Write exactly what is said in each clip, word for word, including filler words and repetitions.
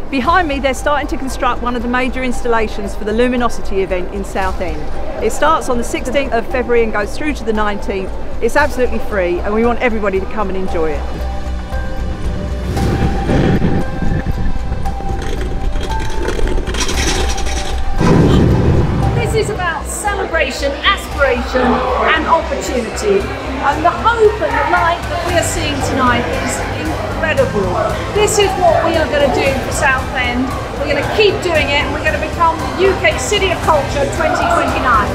Behind me, they're starting to construct one of the major installations for the Luminosity event in Southend. It starts on the sixteenth of February and goes through to the nineteenth. It's absolutely free and we want everybody to come and enjoy it. This is about celebration, aspiration and opportunity. And the hope and the light that we are seeing tonight is incredible. This is what we are going to do for Southend. We're going to keep doing it and we're going to become the U K City of Culture twenty twenty-nine.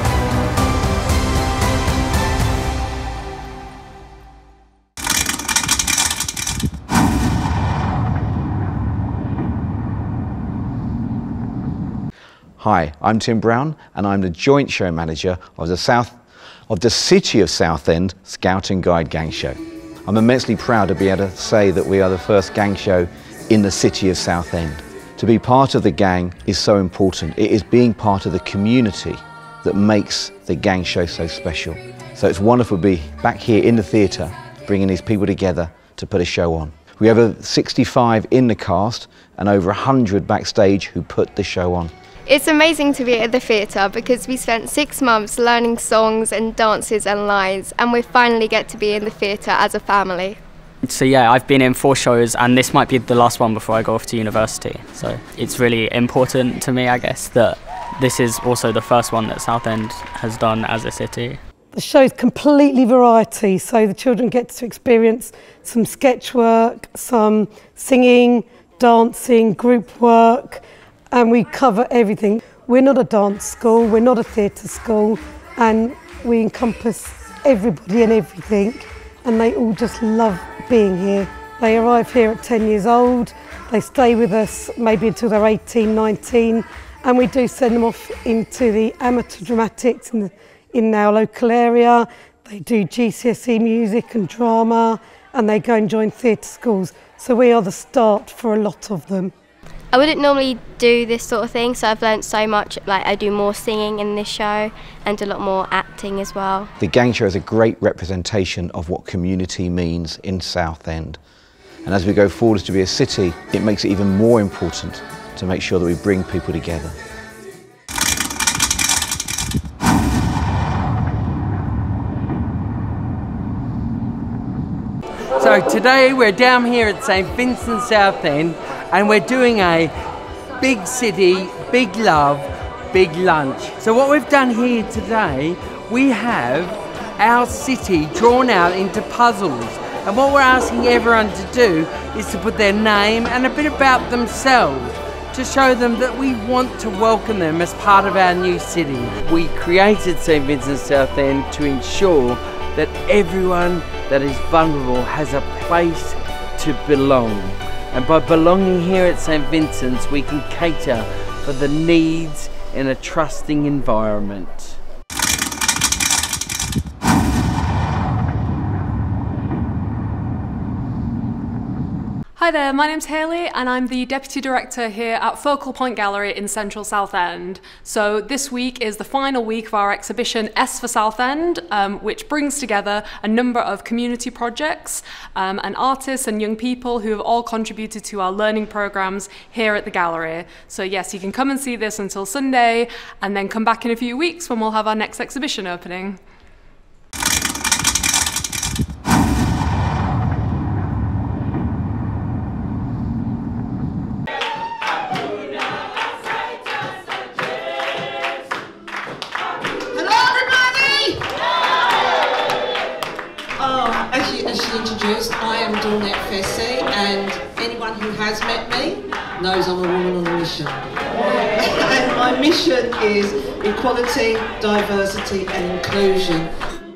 Hi, I'm Tim Brown and I'm the Joint Show Manager of the South of the City of Southend Scout and Guide Gang Show. I'm immensely proud to be able to say that we are the first gang show in the City of Southend. To be part of the gang is so important. It is being part of the community that makes the gang show so special. So it's wonderful to be back here in the theatre, bringing these people together to put a show on. We have over sixty-five in the cast and over one hundred backstage who put the show on. It's amazing to be at the theatre because we spent six months learning songs and dances and lines, and we finally get to be in the theatre as a family. So yeah, I've been in four shows and this might be the last one before I go off to university. So it's really important to me, I guess, that this is also the first one that Southend has done as a city. The show's completely variety, so the children get to experience some sketch work, some singing, dancing, group work, and we cover everything. We're not a dance school, we're not a theatre school, and we encompass everybody and everything, and they all just love being here. They arrive here at ten years old, they stay with us maybe until they're eighteen, nineteen, and we do send them off into the amateur dramatics in, the, in our local area. They do G C S E music and drama, and they go and join theatre schools. So we are the start for a lot of them. I wouldn't normally do this sort of thing, so I've learnt so much. Like, I do more singing in this show and a lot more acting as well. The gang show is a great representation of what community means in Southend. And as we go forward to be a city, it makes it even more important to make sure that we bring people together. So today we're down here at Saint Vincent Southend and we're doing a big city, big love, big lunch. So what we've done here today, we have our city drawn out into puzzles. And what we're asking everyone to do is to put their name and a bit about themselves to show them that we want to welcome them as part of our new city. We created Saint Vincent Southend to ensure that everyone that is vulnerable has a place to belong. And by belonging here at Saint Vincent's, we can cater for the needs in a trusting environment. Hi there, my name's Hayley and I'm the Deputy Director here at Focal Point Gallery in Central Southend. So this week is the final week of our exhibition S for Southend, um, which brings together a number of community projects um, and artists and young people who have all contributed to our learning programs here at the gallery. So yes, you can come and see this until Sunday and then come back in a few weeks when we'll have our next exhibition opening. I am Dawnette Fessy, and anyone who has met me knows I'm a woman on a mission. And my mission is equality, diversity and inclusion.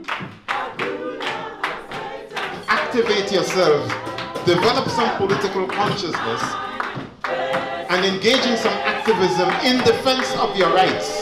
Activate yourselves, develop some political consciousness and engage in some activism in defense of your rights.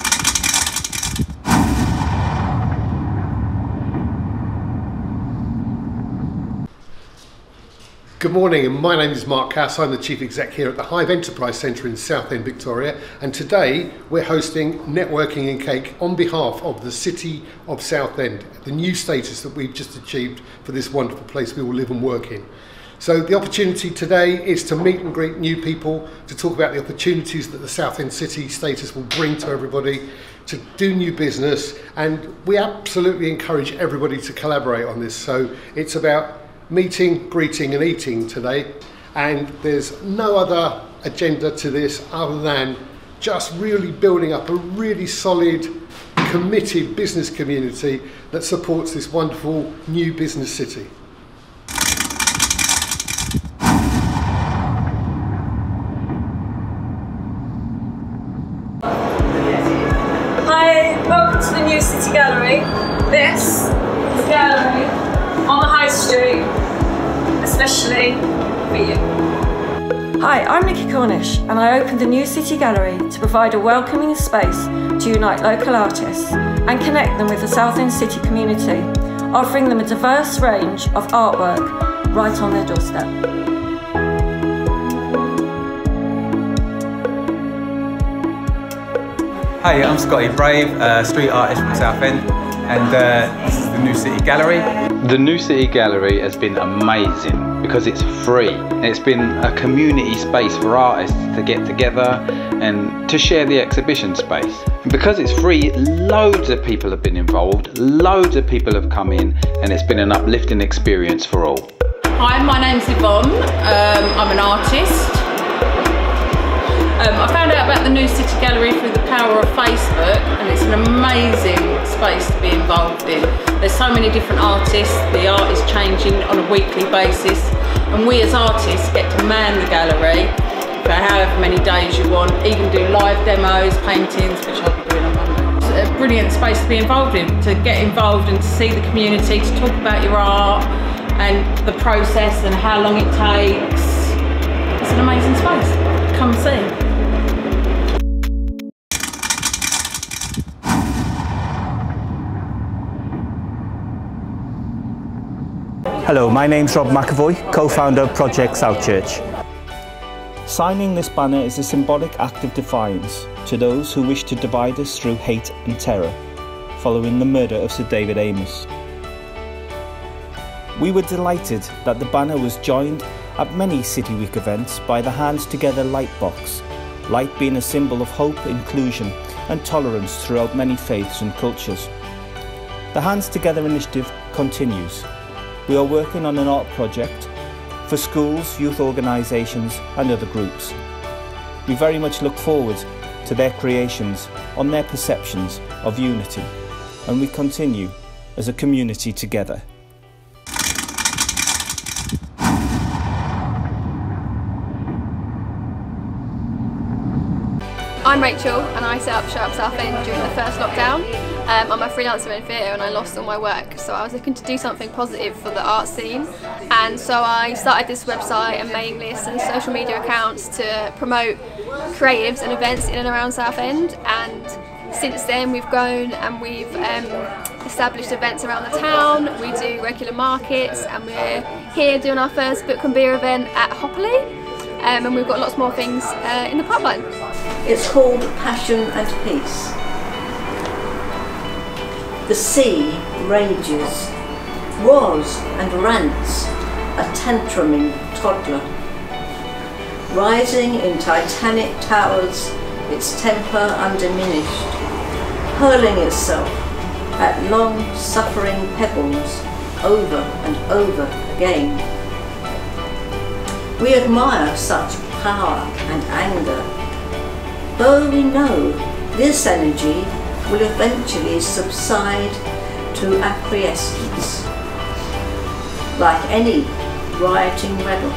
Good morning, and my name is Mark Cass. I'm the Chief Exec here at the Hive Enterprise Centre in Southend, Victoria, and today we're hosting Networking and Cake on behalf of the City of Southend, the new status that we've just achieved for this wonderful place we will live and work in. So the opportunity today is to meet and greet new people, to talk about the opportunities that the Southend City status will bring to everybody, to do new business, and we absolutely encourage everybody to collaborate on this. So it's about meeting, greeting and eating today, and there's no other agenda to this other than just really building up a really solid, committed business community that supports this wonderful new business city. Hi, welcome to the new City Gallery. This is a gallery on the High Street, especially for you. Hi, I'm Nikki Cornish and I opened the new City Gallery to provide a welcoming space to unite local artists and connect them with the Southend City community, offering them a diverse range of artwork right on their doorstep. Hi, I'm Scotty Brave, a street artist from Southend, and uh, this is the New City Gallery. The New City Gallery has been amazing because it's free. It's been a community space for artists to get together and to share the exhibition space. And because it's free, loads of people have been involved, loads of people have come in, and it's been an uplifting experience for all. Hi, my name's Yvonne, um, I'm an artist. Um, I found out about the New City Gallery through the power of Facebook, and it's an amazing space to be involved in. There's so many different artists, the art is changing on a weekly basis, and we as artists get to man the gallery for however many days you want, even do live demos, paintings, which I'll be doing on Monday. It's a brilliant space to be involved in, to get involved and to see the community, to talk about your art and the process and how long it takes. It's an amazing space. Come see. Hello, my name's Rob McAvoy, co-founder of Project Southchurch. Signing this banner is a symbolic act of defiance to those who wish to divide us through hate and terror, following the murder of Sir David Amess. We were delighted that the banner was joined at many City Week events by the Hands Together Light box, light being a symbol of hope, inclusion and tolerance throughout many faiths and cultures. The Hands Together initiative continues. We are working on an art project for schools, youth organisations and other groups. We very much look forward to their creations on their perceptions of unity, and we continue as a community together. I'm Rachel and I set up Show Up Southend during the first lockdown. Um, I'm a freelancer in theatre and I lost all my work, so I was looking to do something positive for the art scene, and so I started this website and mailing lists and social media accounts to promote creatives and events in and around Southend, and since then we've grown and we've um, established events around the town. We do regular markets and we're here doing our first book and beer event at Hopperley, um, and we've got lots more things uh, in the pipeline. It's called Passion and Peace. The sea rages, roars and rants, a tantruming toddler. Rising in titanic towers, its temper undiminished, hurling itself at long-suffering pebbles over and over again. We admire such power and anger, though we know this energy will eventually subside to acquiescence, like any rioting rebel.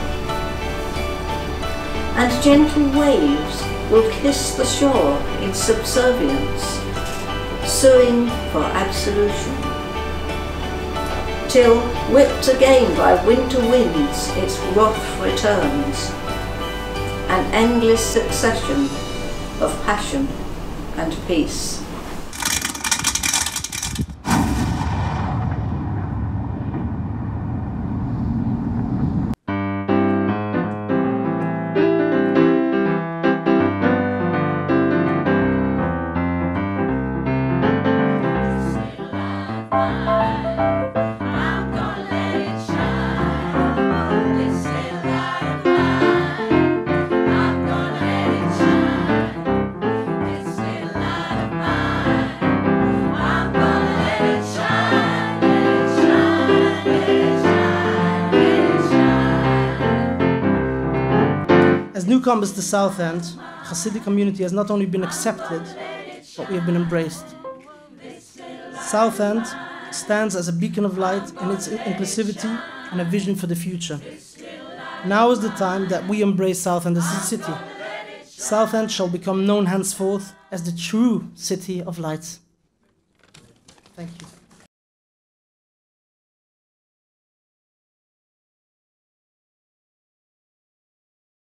And gentle waves will kiss the shore in subservience, suing for absolution, till, whipped again by winter winds, its wrath returns, an endless succession of passion and peace. I'm gonna let it shine. newcomers to Southend, the Hasidic community has not only been accepted, but we have been embraced. Southend stands as a beacon of light in its inclusivity and a vision for the future. Now is the time that we embrace Southend as a city. Southend shall become known henceforth as the true city of light. Thank you.